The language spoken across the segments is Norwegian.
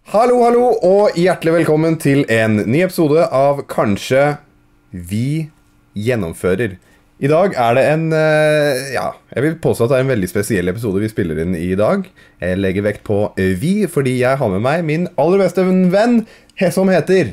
Hallo, hallo, og hjertelig velkommen til en ny episode av Kanskje vi gjennomfører. I dag er det en, jeg vil påstå at det er en veldig spesiell episode vi spiller inn i dag. Jeg legger vekt på vi, fordi jeg har med meg min aller beste venn, som heter...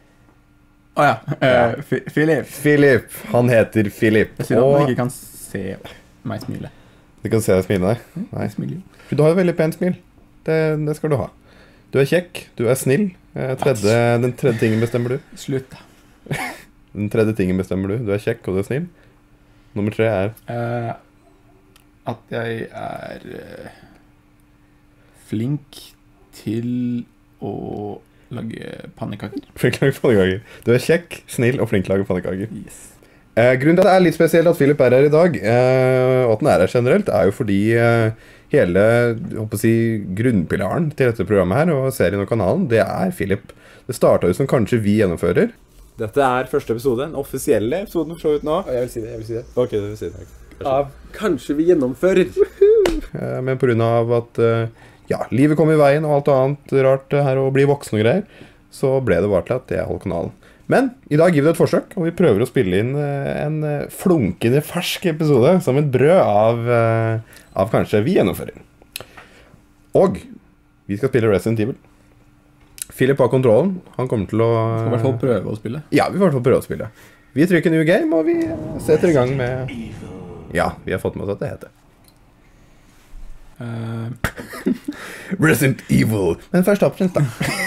Philip. Philip, han heter Philip. Jeg sier at man ikke kan se meg smile. Du kan se deg smile, nei. Du har et veldig pent smil, det skal du ha. Du er kjekk, du er snill. Den tredje tingen bestemmer du. Slutt. Den tredje tingen bestemmer du. Du er kjekk og du er snill. Nummer 3 er... at jeg er flink til å lage pannekaker. Flink til å lage pannekaker. Du er kjekk, snill og flink til å lage pannekaker. Yes. Grunnen til at det er litt spesielt at Philip er her i dag, og at den er her generelt, er jo fordi... hele, grunnpilaren til dette programmet her, og serien og kanalen, det er Philip. Det startet jo som Kanskje vi gjennomfører. Dette er første episode, den offisielle episoden for så vidt nå. Jeg vil si det. Ok, det vil si det. Av Kanskje vi gjennomfører. Men på grunn av at, livet kom i veien og alt annet rart her å bli voksen og greier, så ble det bare til at jeg holdt kanalen. Men i dag gir vi det et forsøk, og vi prøver å spille inn en flunkende fersk episode som et brød av Kanskje vi gjennomfører. Og vi skal spille Resident Evil. Philip har kontrollen. Han kommer til å... Skal i hvert fall prøve å spille. Ja, vi får i hvert fall prøve å spille. Vi trykker New Game, og vi setter i gang med... Ja, vi har fått med oss at det heter. Resident Evil. Men først opp, da.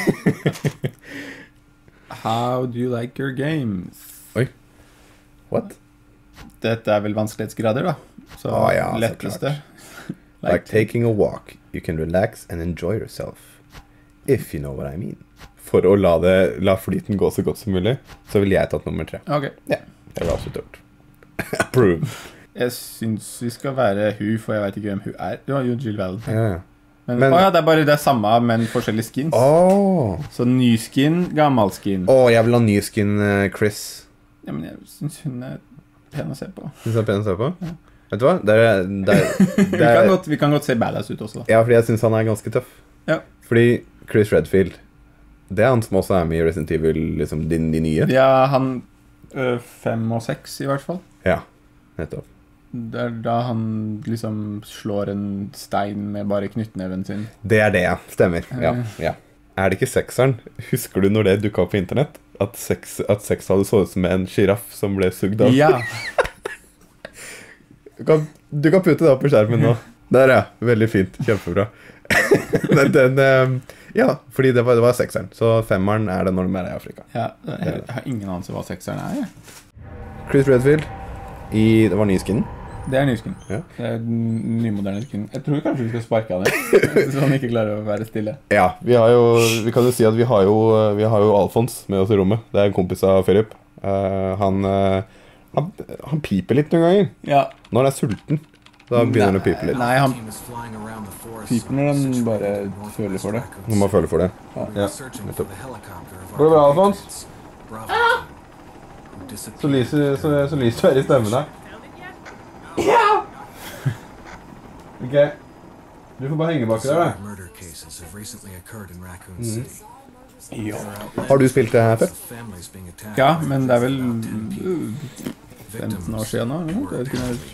How do you like your games? Oi. What? Dette er vel vanskelighetsgrader, da. Så letteste. Like taking a walk. You can relax and enjoy yourself. If you know what I mean. For å la flyten gå så godt som mulig, så vil jeg tatt nummer 3. Ok. Ja, det var absolutt gjort. Approve. Jeg synes vi skal være hun, for jeg vet ikke hvem hun er. Du har jo Jill Valentine. Ja. Men det er bare det samme, men forskjellige skins. Så ny skin, gammel skin. Jeg vil ha ny skin, Chris. Ja, men jeg synes hun er pen å se på. Synes du er pen å se på? Ja. Vet du hva? Vi kan godt se badass ut også da. Ja, fordi jeg synes han er ganske tøff. Ja. Fordi Chris Redfield, det er han som også er med i Resident Evil, liksom de nye. Ja, han 5 og 6 i hvert fall. Ja, nettopp. Det er da han liksom slår en stein med bare knyttneven sin. Det er det, ja. Stemmer. Ja. Er det ikke 6'eren? Husker du når det dukket opp på internett? At 6 hadde så ut som en giraff som ble sugd av? Ja. Du kan putte det opp på skjermen nå. Der, ja. Veldig fint. Kjempebra. Men fordi det var 6'eren. Så 5'eren er det når de er i Afrika. Ja, jeg har ingen anelse hva 6'eren er, ja. Chris Redfield. Det var ny skin. Det er ny skin. Ja. Det er nymoderne skin. Jeg tror kanskje vi skal sparke av det, så han ikke klarer å være stille. Ja, vi kan jo si at vi har jo Alfons med oss i rommet. Det er en kompis av Philip. Han piper litt noen ganger. Ja. Når han er sulten, da begynner han å pipe litt. Nei, han piper når han bare føler for det. Når man føler for det. Ja, nettopp. Går det bra, Alfons? Så lyser du her i stemmen der. Ja! Ok. Du får bare henge bak der, da. Har du spilt det her før? Ja, men det er vel 15 år siden nå.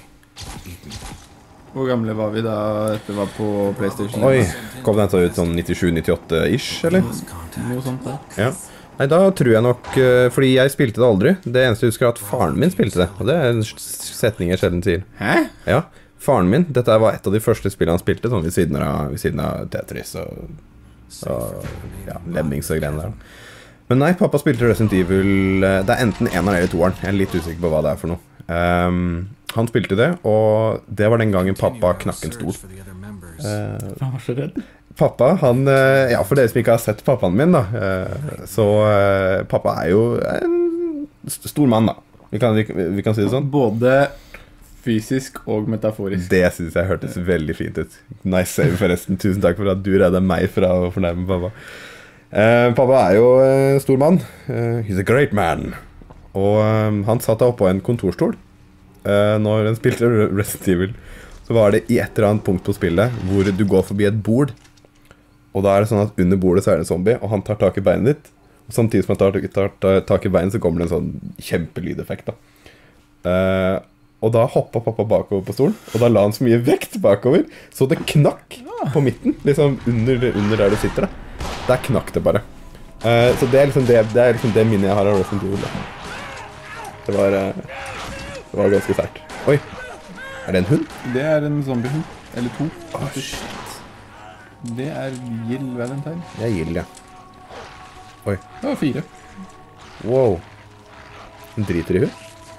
Hvor gamle var vi da dette var på PlayStation? Oi, kom den så ut sånn 97-98-ish, eller? Noe sånt da. Ja. Nei, da tror jeg nok, fordi jeg spilte det aldri. Det eneste jeg husker er at faren min spilte det. Og det er en setning jeg sjelden sier. Hæ? Ja, faren min. Dette var et av de første spillene han spilte, sånn ved siden av Tetris og Lemmings og greiene der. Men nei, pappa spilte Resident Evil. Det er enten en eller toeren. Jeg er litt usikker på hva det er for noe. Han spilte det, og det var den gangen pappa knakk en stol. Han var så redd. Pappa, for dere som ikke har sett pappaen min da, så pappa er jo en stor mann da. Vi kan si det sånn. Både fysisk og metaforisk. Det synes jeg hørtes veldig fint ut. Nice save forresten. Tusen takk for at du redde meg fra å fornærme pappa. Pappa er jo en stor mann. He's a great man. Og han satt oppe på en kontorstol når han spilte Resident Evil. Så var det i et eller annet punkt på spillet hvor du går forbi et bord, Og da er det sånn at under bordet så er det en zombie, og han tar tak i beinet ditt. Og samtidig som han tar tak i beinet, så kommer det en sånn kjempelydeffekt, da. Og da hoppet pappa bakover på stolen, og da la han så mye vekt bakover, så det knakk på midten, liksom under der du sitter, da. Der knakk det bare. Så det er liksom det minnet jeg har av Resident Evil, da. Det var ganske sterkt. Oi, er det en hund? Det er en zombiehund. Eller 2. Shit. Det er Jill Valentine. Det er Jill, ja. Oi. Det var 4. Wow. Hun driter i hun?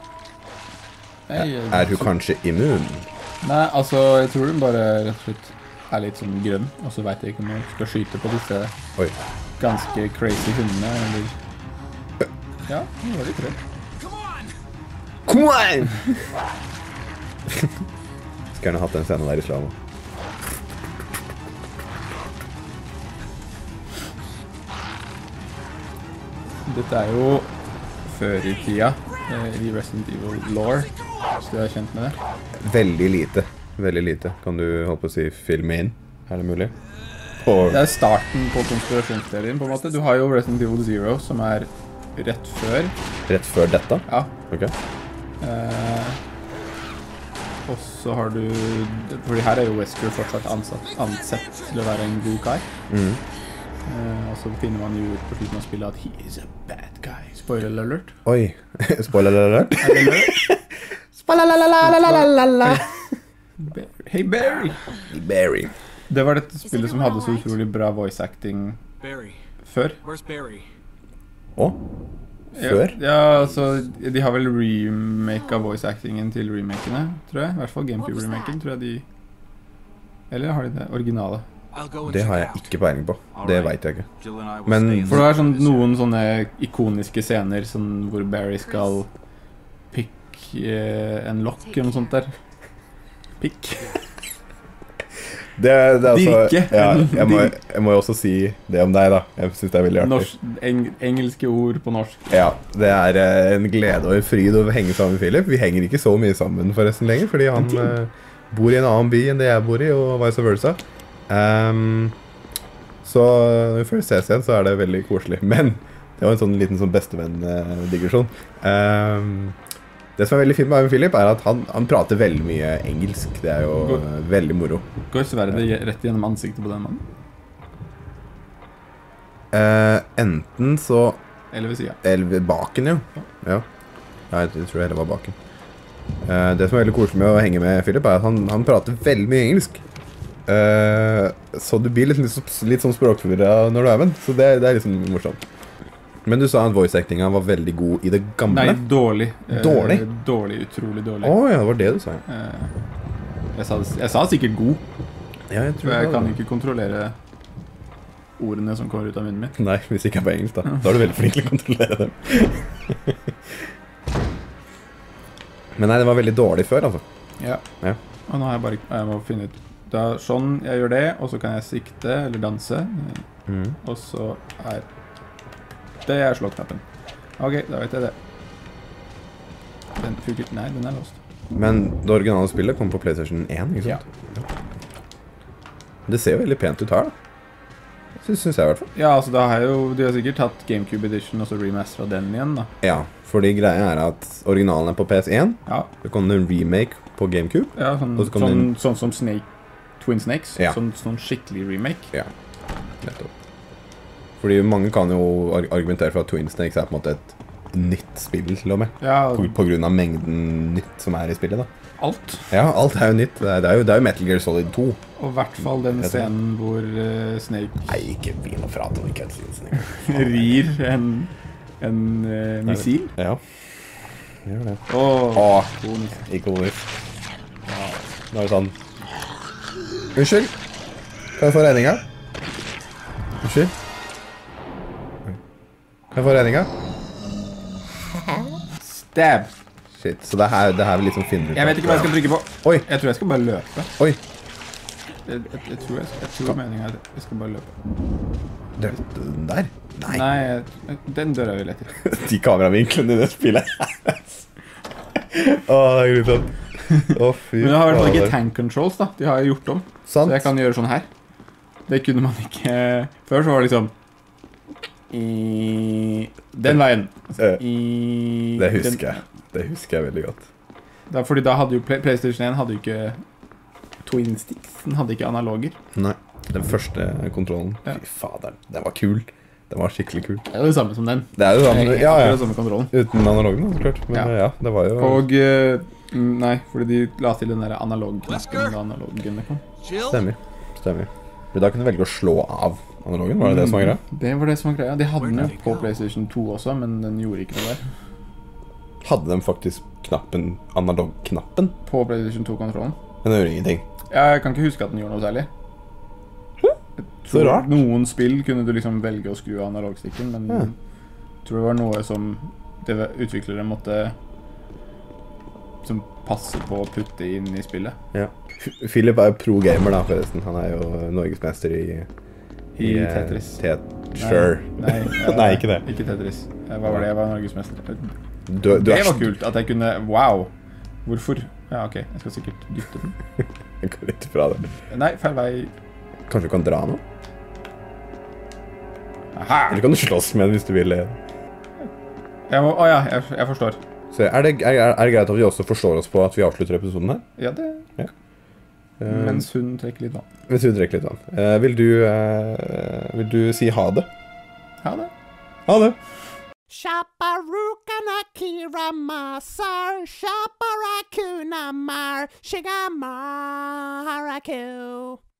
Er hun kanskje immun? Nei, altså, jeg tror hun bare rett og slett er litt sånn grønn, og så vet jeg ikke om hun skal skyte på disse ganske crazy hundene, eller... Ja, hun var litt redd. Come on! Skal gjerne hatt den scenen der i Slava. Dette er jo før i tida i Resident Evil lore, så du er kjent med det. Veldig lite. Veldig lite. Kan du holde på å si filme inn? Er det mulig? Det er starten på konspirasjonsteorien, på en måte. Du har jo Resident Evil Zero, som er rett før. Rett før dette? Ja. Ok. Og så har du... Fordi her er jo Wesker fortsatt ansett til å være en god guy. Og så finner man jo ut på slutten av spillet at he is a bad guy. Spoiler alert. Oi. Spoiler alert? Hey Barry! Hey Barry. Det var dette spillet som hadde så utrolig bra voice acting før. Å? Før? Ja, altså, de har vel remake av voice actingen til remakene, tror jeg. I hvert fall GameCube-remaken, tror jeg de... Eller har de det originale? Det har jeg ikke peiling på. Det vet jeg ikke. Men... For det er sånn, noen sånne ikoniske scener sånn, hvor Barry skal pick en lock eller noe sånt der. Pick. Det er altså, Dirke. ja, jeg må jo også si det om deg, da. Jeg synes det er veldig artig. Engelske ord på norsk. Ja, det er en glede og en fryd å henge sammen med Philip. Vi henger ikke så mye sammen forresten lenger, fordi han bor i en annen by enn det jeg bor i, og vice versa. Så når vi først ses igjen, så er det veldig koselig. Men det var en sånn liten sånn bestevenn-digresjon. Det som er veldig fint med Philip er at han prater veldig mye engelsk. Det er jo veldig moro. Går Sverre rett gjennom ansiktet på den mannen? Enten så... Eller ved siden? Eller ved baken, jo. Ja. Jeg tror heller var baken. Det som er veldig koselig med å henge med Philip er at han prater veldig mye engelsk. Så du blir litt sånn språkforvirret når du er med. Så det er liksom morsomt. Men du sa at voice-actinga var veldig god i det gamle? Nei, dårlig. Dårlig? Dårlig, utrolig dårlig. Ja, det var det du sa. Jeg sa sikkert god. Ja, jeg tror jeg kan ikke kontrollere ordene som kommer ut av munnen min. Nei, hvis ikke er på engelsk da. Da er du veldig flink til å kontrollere dem. Men nei, det var veldig dårlig før, altså. Ja. Og nå har jeg må finne ut da, sånn jeg gjør det, og så kan jeg sikte eller danse. Og så er det er slå-knappen. Ok, da vet jeg det. Den funker. Nei, den er låst. Men det originale spillet kom på PlayStation 1, ikke sant? Ja. Det ser jo veldig pent ut her, da. Synes jeg i hvert fall. Ja, altså da har de har sikkert tatt GameCube Edition og så remasteret den igjen, da. Ja, fordi greia er at originalen er på PS1. Ja. Det kom en remake på GameCube. Ja, sånn som Twin Snakes. Ja. Sånn skikkelig remake. Ja, nettopp. Fordi mange kan jo argumentere for at Twin Snakes er på en måte et nytt spill til og med. Ja, på grunn av mengden nytt som er i spillet, da. Alt. Ja, alt er jo nytt. Det er jo Metal Gear Solid 2. Og i hvert fall den scenen hvor Snake... Nei, ikke begynn å prate om cutscenes. rir en missil. Ja, gjør det. Ikonisk. Ja. Nå er det sånn... Unnskyld? Kan jeg få regninga? Unnskyld? Kan jeg få regninga? Stab. Shit, så det her vil liksom finne ut. Jeg vet ikke hva jeg skal trykke på. Oi. Jeg tror jeg skal bare løpe. Oi. Jeg tror meningen er at jeg skal bare løpe. Den der? Nei. Nei, den dør jeg jo etter. De kameravinklene i det spillet. Det er grusomt. Men jeg har i hvert fall ikke tank controls da. De har gjort om. Sant. Så jeg kan gjøre sånn her. Det kunne man ikke. Før så var det liksom i den veien. Det husker jeg. Det husker jeg veldig godt. Fordi da hadde jo PlayStation 1 hadde jo ikke twin sticks. Den hadde ikke analoger. Nei, den første kontrollen. Ja. Fy fader, den var kul. Den var skikkelig kul. Det er jo det samme som den. Det er jo samme, ja, ja. Det samme kontrollen. Uten analogen, så klart. Men ja, det var jo... Og, nei, fordi de la til den der analog-knappen da analogen kom. Stemmer. Men da kunne du velge å slå av analogen, var det det som var greia? Det var det som var greia. De hadde den jo på PlayStation 2 også, men den gjorde ikke noe der. Hadde de faktisk knappen, analog-knappen? På PlayStation 2-kontrollen. Men den gjorde ingenting. Jeg kan ikke huske at den gjorde noe særlig. Så rart. Noen spill kunne du liksom velge å skru av analogstikken, men jeg tror det var noe som utviklere måtte som passer på å putte inn i spillet. Ja. Philip er jo pro-gamer da, forresten. Han er jo norgesmester i Tetris. Sure. Nei, Nei, ikke det. Ikke Tetris. Hva var det? Jeg var norgesmester. Det var kult at jeg kunne... Wow! Hvorfor? Ja, ok. Jeg skal sikkert dytte den. Jeg går litt fra det. Nei, feil vei. Kanskje du kan dra nå? Aha! Eller kan du slåss med den hvis du vil? Jeg forstår. Så er det greit at vi også forstår oss på at vi avslutter episoden her? Ja, det... Ja. Mens hun trekker litt vann. Mens hun trekker litt vann. Vil du si ha det? Ha det. Ha det! Shaparuka Nakira Masar, Shaparakuna Mar, Shigamar Haraku.